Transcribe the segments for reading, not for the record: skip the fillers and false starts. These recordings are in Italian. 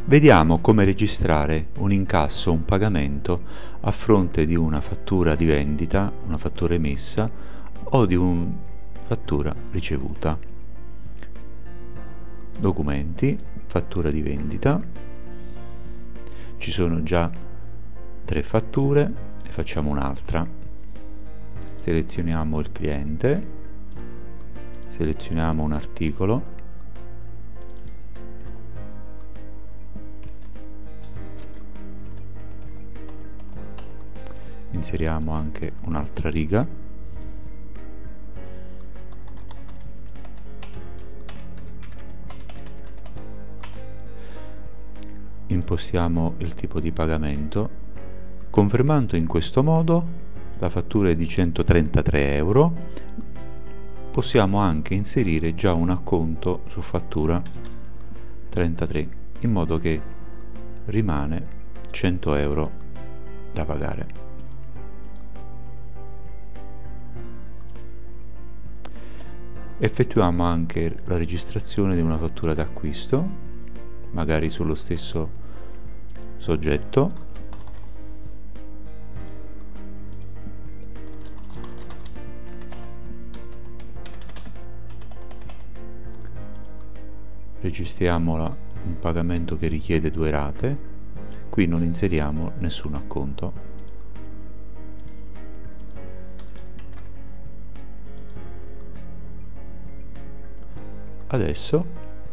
Vediamo come registrare un incasso, un pagamento a fronte di una fattura di vendita, una fattura emessa o di una fattura ricevuta. Documenti, fattura di vendita, ci sono già 3 fatture, ne facciamo un'altra. Selezioniamo il cliente, selezioniamo un articolo, inseriamo anche un'altra riga, impostiamo il tipo di pagamento, confermando in questo modo la fattura è di 133 euro. Possiamo anche inserire già un acconto su fattura 33, in modo che rimane 100 euro da pagare. Effettuiamo anche la registrazione di una fattura d'acquisto, magari sullo stesso soggetto. Registriamo un pagamento che richiede 2 rate, qui non inseriamo nessun acconto. Adesso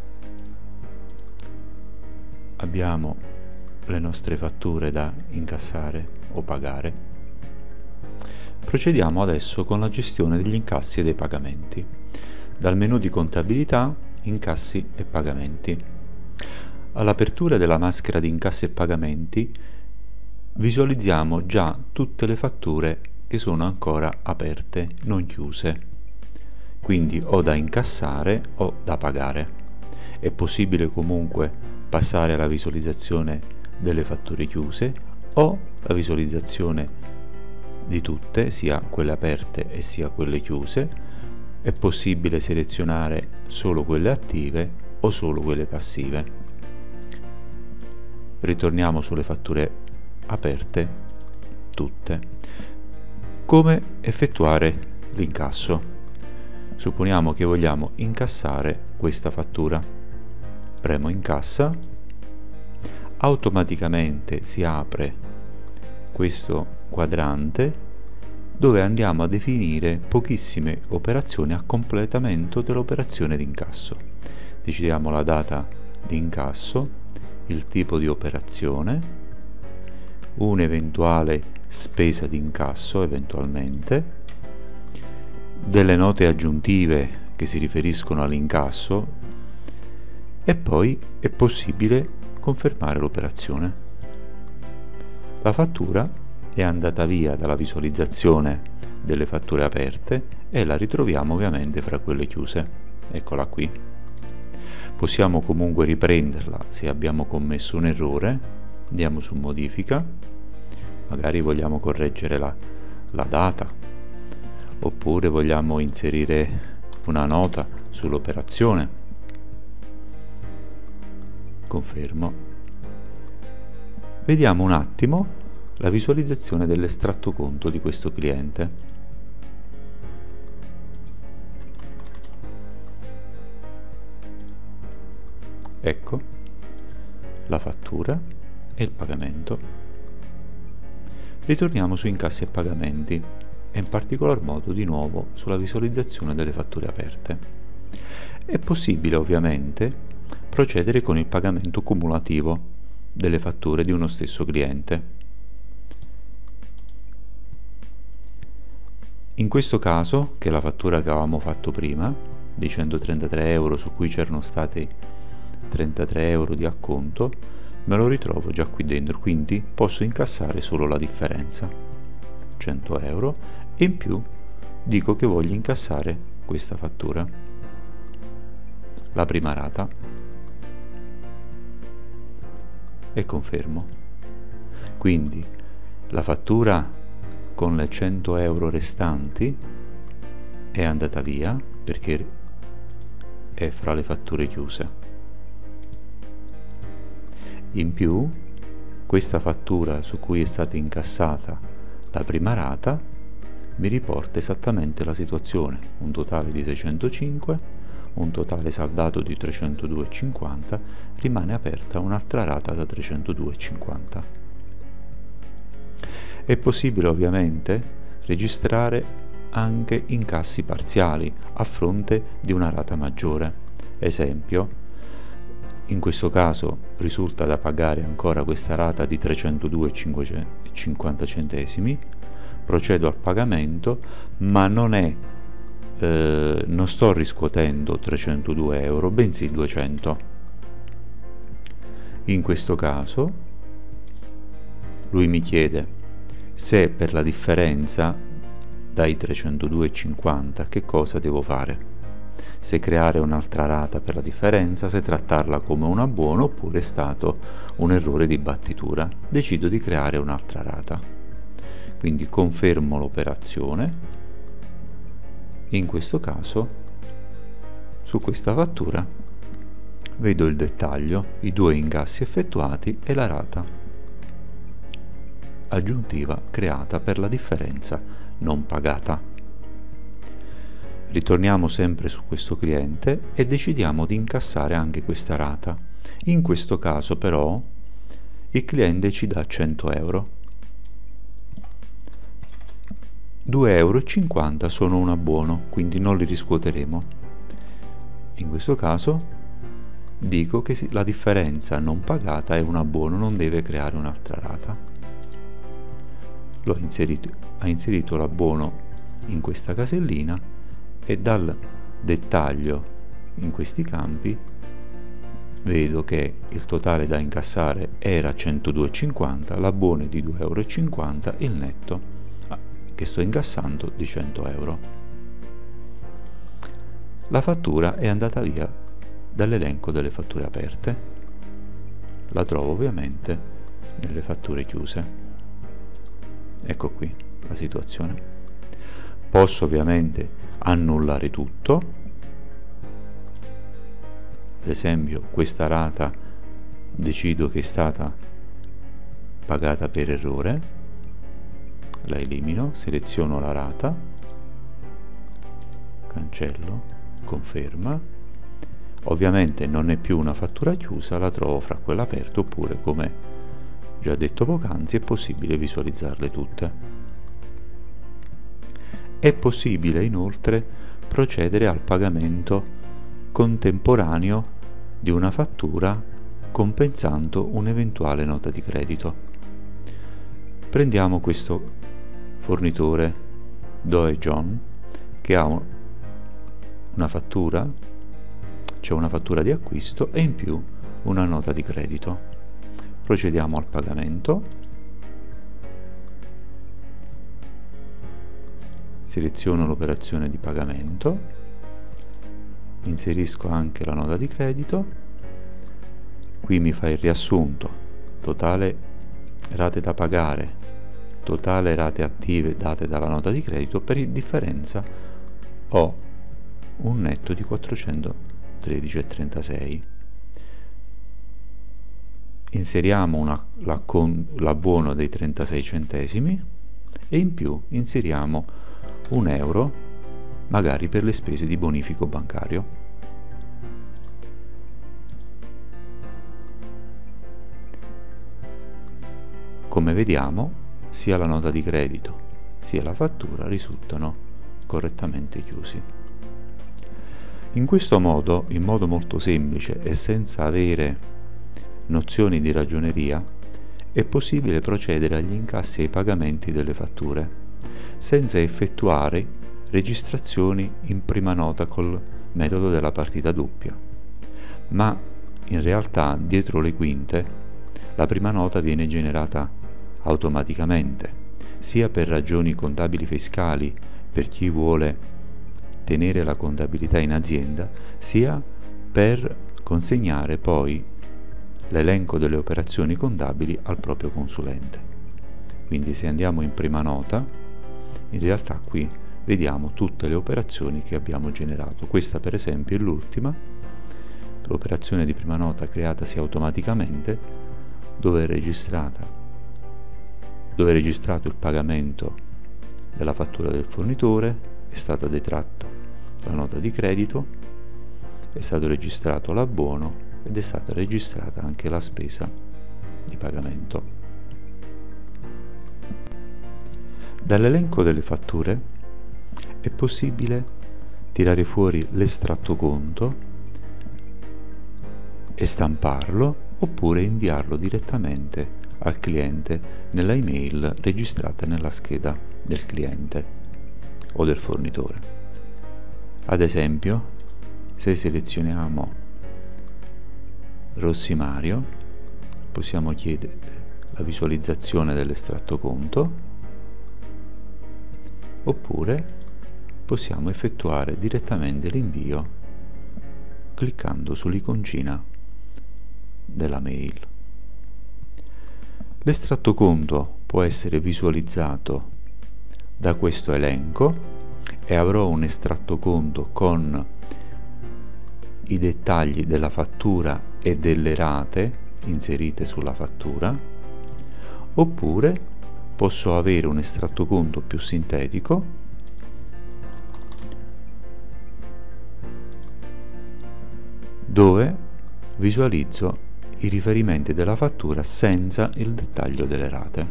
abbiamo le nostre fatture da incassare o pagare. Procediamo adesso con la gestione degli incassi e dei pagamenti. Dal menu di contabilità, incassi e pagamenti. All'apertura della maschera di incassi e pagamenti visualizziamo già tutte le fatture che sono ancora aperte, non chiuse, quindi o da incassare o da pagare. È possibile comunque passare alla visualizzazione delle fatture chiuse o la visualizzazione di tutte, sia quelle aperte e sia quelle chiuse. È possibile selezionare solo quelle attive o solo quelle passive. Ritorniamo sulle fatture aperte, tutte. Come effettuare l'incasso? Supponiamo che vogliamo incassare questa fattura. Premo incassa, automaticamente si apre questo quadrante dove andiamo a definire pochissime operazioni a completamento dell'operazione di incasso. Decidiamo la data di incasso, il tipo di operazione, un'eventuale spesa di incasso eventualmente, delle note aggiuntive che si riferiscono all'incasso e poi è possibile confermare l'operazione. La fattura è andata via dalla visualizzazione delle fatture aperte e la ritroviamo ovviamente fra quelle chiuse. Eccola qui. Possiamo comunque riprenderla se abbiamo commesso un errore. Andiamo su modifica, magari vogliamo correggere la data, oppure vogliamo inserire una nota sull'operazione. Confermo. Vediamo un attimo la visualizzazione dell'estratto conto di questo cliente. Ecco la fattura e il pagamento. Ritorniamo su incassi e pagamenti e in particolar modo di nuovo sulla visualizzazione delle fatture aperte. È possibile ovviamente procedere con il pagamento cumulativo delle fatture di uno stesso cliente. In questo caso, che è la fattura che avevamo fatto prima, di 133 euro su cui c'erano stati 33 euro di acconto, me lo ritrovo già qui dentro, quindi posso incassare solo la differenza, 100 euro, e in più dico che voglio incassare questa fattura, la prima rata, e confermo. Quindi la fattura con le 100 euro restanti è andata via perché è fra le fatture chiuse In più, questa fattura su cui è stata incassata la prima rata mi riporta esattamente la situazione, un totale di 605, un totale saldato di 302,50, rimane aperta un'altra rata da 302,50. È possibile ovviamente registrare anche incassi parziali a fronte di una rata maggiore. Esempio, in questo caso risulta da pagare ancora questa rata di 302,50, procedo al pagamento, ma non sto riscuotendo 302 euro, bensì 200. In questo caso lui mi chiede se per la differenza dai 302,50 che cosa devo fare, se creare un'altra rata per la differenza, se trattarla come un abbuono oppure è stato un errore di battitura. Decido di creare un'altra rata, quindi confermo l'operazione. In questo caso su questa fattura vedo il dettaglio, i 2 incassi effettuati e la rata aggiuntiva creata per la differenza non pagata. Ritorniamo sempre su questo cliente e decidiamo di incassare anche questa rata. In questo caso però il cliente ci dà 100 euro. 2,50 euro sono un abbuono, quindi non li riscuoteremo. In questo caso dico che la differenza non pagata è un abbuono, non deve creare un'altra rata. Ha inserito l'abbuono in questa casellina e dal dettaglio in questi campi vedo che il totale da incassare era 102,50, l'abbuono è di 2,50 euro, il netto che sto incassando di 100 euro. La fattura è andata via dall'elenco delle fatture aperte, la trovo ovviamente nelle fatture chiuse. Ecco qui la situazione. Posso ovviamente annullare tutto, ad esempio questa rata decido che è stata pagata per errore, la elimino, seleziono la rata, cancello, conferma. Ovviamente non è più una fattura chiusa, la trovo fra quella aperta, oppure come già detto poc'anzi è possibile visualizzarle tutte. È possibile inoltre procedere al pagamento contemporaneo di una fattura compensando un'eventuale nota di credito. Prendiamo questo fornitore Doe John che ha una fattura, c'è una fattura di acquisto e in più una nota di credito. Procediamo al pagamento, seleziono l'operazione di pagamento, inserisco anche la nota di credito, qui mi fa il riassunto, totale rate da pagare, totale rate attive date dalla nota di credito, per differenza ho un netto di 413,36. Inseriamo l'abbuono dei 36 centesimi e in più inseriamo un euro magari per le spese di bonifico bancario. Come vediamo, sia la nota di credito sia la fattura risultano correttamente chiusi. In questo modo, in modo molto semplice e senza avere nozioni di ragioneria, è possibile procedere agli incassi e ai pagamenti delle fatture senza effettuare registrazioni in prima nota col metodo della partita doppia, ma in realtà dietro le quinte la prima nota viene generata automaticamente, sia per ragioni contabili fiscali per chi vuole tenere la contabilità in azienda, sia per consegnare poi l'elenco delle operazioni contabili al proprio consulente. Quindi se andiamo in prima nota, in realtà qui vediamo tutte le operazioni che abbiamo generato. Questa per esempio è l'ultima, l'operazione di prima nota creatasi automaticamente dove è registrato il pagamento della fattura del fornitore, è stata detratta la nota di credito, è stato registrato l'abbuono ed è stata registrata anche la spesa di pagamento. Dall'elenco delle fatture è possibile tirare fuori l'estratto conto e stamparlo, oppure inviarlo direttamente al cliente nella email registrata nella scheda del cliente o del fornitore. Ad esempio, se selezioniamo Rossi Mario, possiamo chiedere la visualizzazione dell'estratto conto, oppure possiamo effettuare direttamente l'invio cliccando sull'iconcina della mail. L'estratto conto può essere visualizzato da questo elenco e avrò un estratto conto con i dettagli della fattura e delle rate inserite sulla fattura, oppure posso avere un estratto conto più sintetico dove visualizzo i riferimenti della fattura senza il dettaglio delle rate.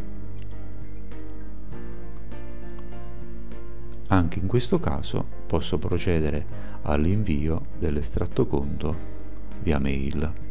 Anche in questo caso posso procedere all'invio dell'estratto conto via mail.